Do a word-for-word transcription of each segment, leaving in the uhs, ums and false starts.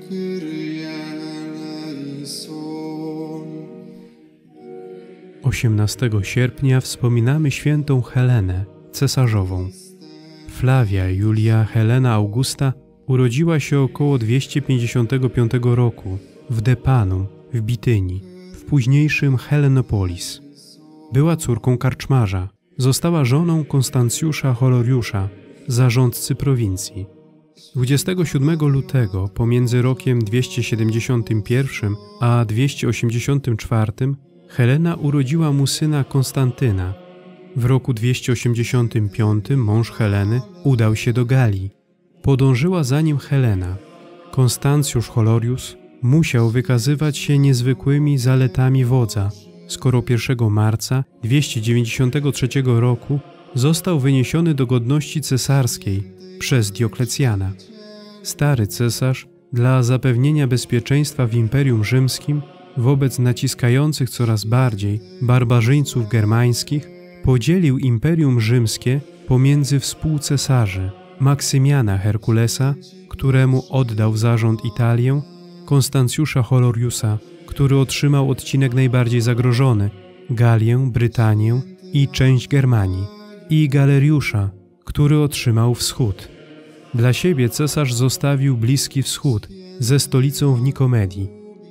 osiemnastego sierpnia wspominamy świętą Helenę, cesarzową. Flavia Julia Helena Augusta urodziła się około dwieście pięćdziesiątego piątego roku w Depanum w Bitynii, w późniejszym Helenopolis. Była córką karczmarza. Została żoną Konstancjusza Holoriusza, zarządcy prowincji. dwudziestego siódmego lutego pomiędzy rokiem dwieście siedemdziesiątym pierwszym a dwieście osiemdziesiątym czwartym Helena urodziła mu syna Konstantyna. W roku dwieście osiemdziesiątym piątym mąż Heleny udał się do Galii. Podążyła za nim Helena. Konstancjusz Holorius musiał wykazywać się niezwykłymi zaletami wodza, skoro pierwszego marca dwieście dziewięćdziesiątego trzeciego roku został wyniesiony do godności cesarskiej przez Dioklecjana. Stary cesarz dla zapewnienia bezpieczeństwa w Imperium Rzymskim wobec naciskających coraz bardziej barbarzyńców germańskich podzielił Imperium Rzymskie pomiędzy współcesarzy Maksymiana Herkulesa, któremu oddał w zarząd Italię, Konstancjusza Holoriusa, który otrzymał odcinek najbardziej zagrożony, Galię, Brytanię i część Germanii, i Galeriusza, który otrzymał wschód. Dla siebie cesarz zostawił Bliski Wschód ze stolicą w Nikomedii.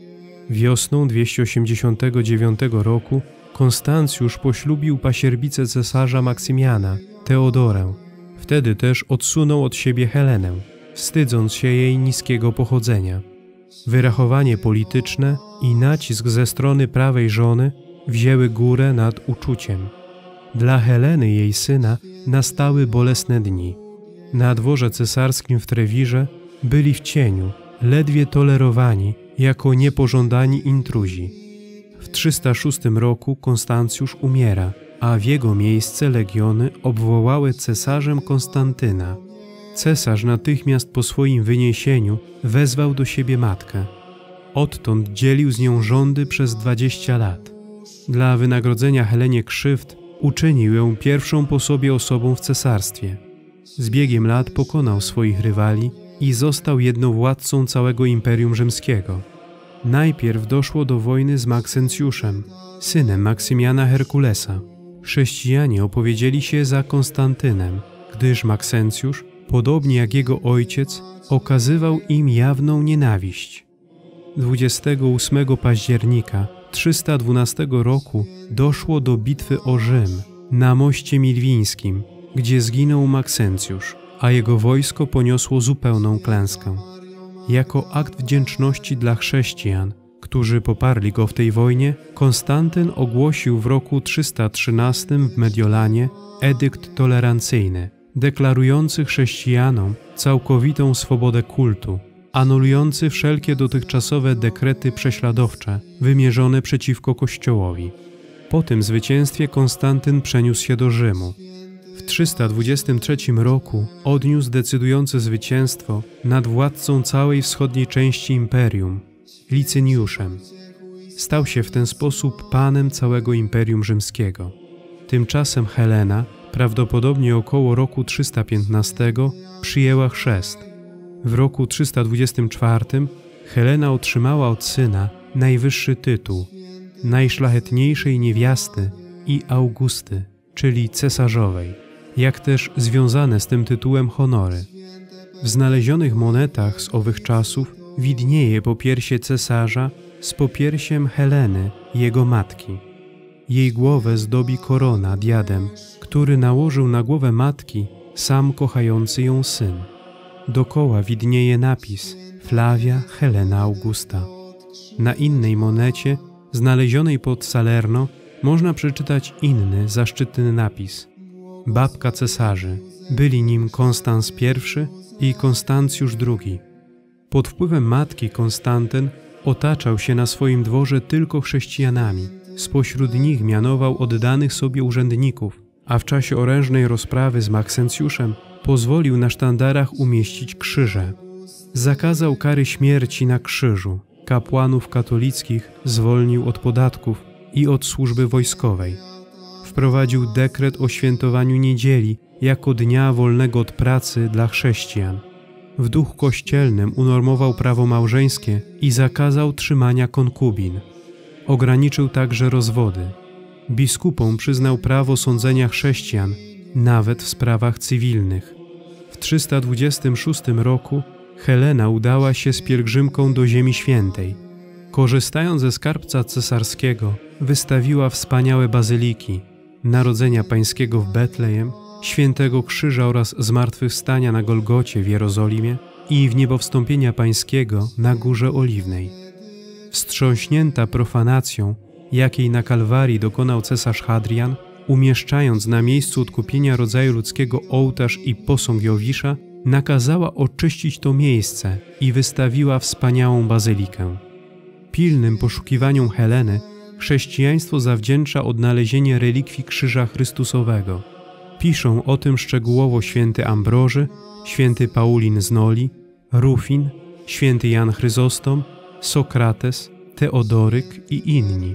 Wiosną dwieście osiemdziesiątego dziewiątego roku Konstancjusz poślubił pasierbicę cesarza Maksymiana, Teodorę. Wtedy też odsunął od siebie Helenę, wstydząc się jej niskiego pochodzenia. Wyrachowanie polityczne i nacisk ze strony prawej żony wzięły górę nad uczuciem. Dla Heleny i jej syna nastały bolesne dni. Na dworze cesarskim w Trewirze byli w cieniu, ledwie tolerowani jako niepożądani intruzi. W trzysta szóstym roku Konstancjusz umiera, a w jego miejsce legiony obwołały cesarzem Konstantyna. Cesarz natychmiast po swoim wyniesieniu wezwał do siebie matkę. Odtąd dzielił z nią rządy przez dwadzieścia lat. Dla wynagrodzenia Helenie krzywd uczynił ją pierwszą po sobie osobą w cesarstwie. Z biegiem lat pokonał swoich rywali i został jednowładcą całego Imperium Rzymskiego. Najpierw doszło do wojny z Maksencjuszem, synem Maksymiana Herkulesa. Chrześcijanie opowiedzieli się za Konstantynem, gdyż Maksencjusz, podobnie jak jego ojciec, okazywał im jawną nienawiść. dwudziestego ósmego października trzysta dwunastego roku doszło do bitwy o Rzym na moście Milwińskim, gdzie zginął Maksencjusz, a jego wojsko poniosło zupełną klęskę. Jako akt wdzięczności dla chrześcijan, którzy poparli go w tej wojnie, Konstantyn ogłosił w roku trzysta trzynastym w Mediolanie edykt tolerancyjny, deklarujący chrześcijanom całkowitą swobodę kultu, anulujący wszelkie dotychczasowe dekrety prześladowcze wymierzone przeciwko Kościołowi. Po tym zwycięstwie Konstantyn przeniósł się do Rzymu. W trzysta dwudziestym trzecim roku odniósł decydujące zwycięstwo nad władcą całej wschodniej części imperium, Licyniuszem. Stał się w ten sposób panem całego Imperium Rzymskiego. Tymczasem Helena, prawdopodobnie około roku trzysta piętnastego, przyjęła chrzest. W roku trzysta dwudziestym czwartym Helena otrzymała od syna najwyższy tytuł, najszlachetniejszej niewiasty i Augusty, czyli cesarzowej, jak też związane z tym tytułem honory. W znalezionych monetach z owych czasów widnieje popiersie cesarza z popiersiem Heleny, jego matki. Jej głowę zdobi korona, diadem, który nałożył na głowę matki sam kochający ją syn. Dokoła widnieje napis Flavia Helena Augusta. Na innej monecie, znalezionej pod Salerno, można przeczytać inny, zaszczytny napis. Babka cesarzy. Byli nim Konstans pierwszy i Konstancjusz drugi. Pod wpływem matki Konstantyn otaczał się na swoim dworze tylko chrześcijanami. Spośród nich mianował oddanych sobie urzędników, a w czasie orężnej rozprawy z Maksencjuszem pozwolił na sztandarach umieścić krzyże. Zakazał kary śmierci na krzyżu. Kapłanów katolickich zwolnił od podatków i od służby wojskowej. Wprowadził dekret o świętowaniu niedzieli jako dnia wolnego od pracy dla chrześcijan. W duchu kościelnym unormował prawo małżeńskie i zakazał trzymania konkubin. Ograniczył także rozwody. Biskupom przyznał prawo sądzenia chrześcijan, nawet w sprawach cywilnych. W trzysta dwudziestym szóstym roku Helena udała się z pielgrzymką do Ziemi Świętej. Korzystając ze skarbca cesarskiego, wystawiła wspaniałe bazyliki Narodzenia Pańskiego w Betlejem, Świętego Krzyża oraz Zmartwychwstania na Golgocie w Jerozolimie i w Niebowstąpienia Pańskiego na Górze Oliwnej. Wstrząśnięta profanacją, jakiej na Kalwarii dokonał cesarz Hadrian, umieszczając na miejscu odkupienia rodzaju ludzkiego ołtarz i posąg Jowisza, nakazała oczyścić to miejsce i wystawiła wspaniałą bazylikę. Pilnym poszukiwaniom Heleny chrześcijaństwo zawdzięcza odnalezienie relikwii Krzyża Chrystusowego. Piszą o tym szczegółowo święty Ambroży, święty Paulin z Noli, Rufin, święty Jan Chryzostom, Sokrates, Teodoryk i inni.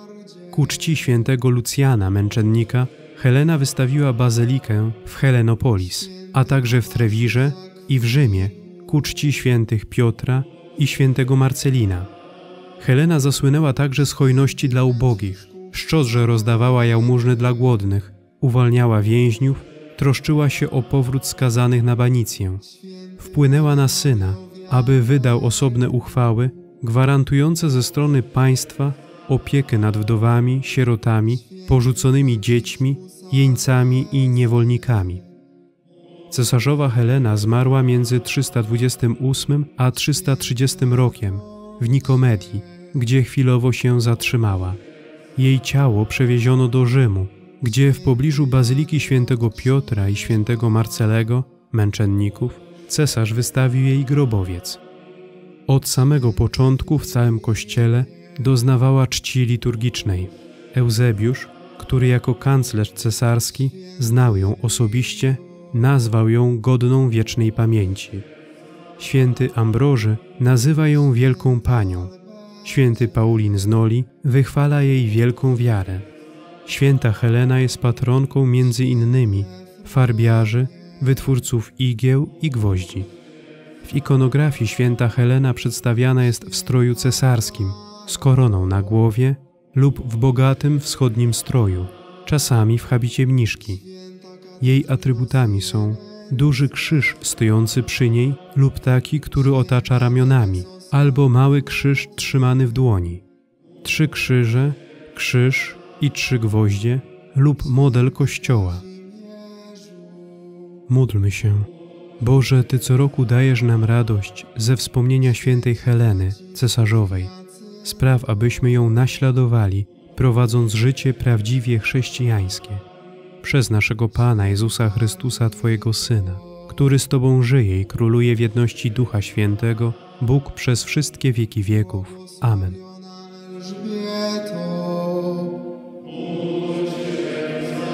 Ku czci świętego Lucjana, męczennika, Helena wystawiła bazylikę w Helenopolis, a także w Trewirze i w Rzymie ku czci świętych Piotra i świętego Marcelina. Helena zasłynęła także z hojności dla ubogich, szczodrze rozdawała jałmużny dla głodnych, uwalniała więźniów, troszczyła się o powrót skazanych na banicję. Wpłynęła na syna, aby wydał osobne uchwały gwarantujące ze strony państwa opiekę nad wdowami, sierotami, porzuconymi dziećmi, jeńcami i niewolnikami. Cesarzowa Helena zmarła między trzysta dwudziestym ósmym a trzysta trzydziestym rokiem w Nikomedii, gdzie chwilowo się zatrzymała. Jej ciało przewieziono do Rzymu, gdzie w pobliżu bazyliki świętego Piotra i świętego Marcelego, męczenników, cesarz wystawił jej grobowiec. Od samego początku w całym kościele doznawała czci liturgicznej. Eusebiusz, który jako kanclerz cesarski znał ją osobiście, nazwał ją godną wiecznej pamięci. Święty Ambroży nazywa ją wielką panią. Święty Paulin z Noli wychwala jej wielką wiarę. Święta Helena jest patronką między innymi farbiarzy, wytwórców igieł i gwoździ. W ikonografii święta Helena przedstawiana jest w stroju cesarskim, z koroną na głowie lub w bogatym wschodnim stroju, czasami w habicie mniszki. Jej atrybutami są duży krzyż stojący przy niej lub taki, który otacza ramionami, albo mały krzyż trzymany w dłoni. Trzy krzyże, krzyż i trzy gwoździe lub model kościoła. Módlmy się. Boże, Ty co roku dajesz nam radość ze wspomnienia świętej Heleny, cesarzowej. Spraw, abyśmy ją naśladowali, prowadząc życie prawdziwie chrześcijańskie. Przez naszego Pana Jezusa Chrystusa, Twojego Syna, który z Tobą żyje i króluje w jedności Ducha Świętego, Bóg przez wszystkie wieki wieków. Amen.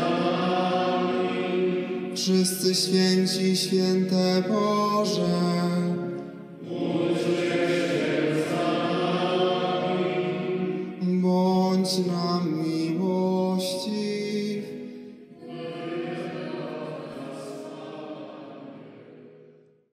Wszyscy święci, święte Boże.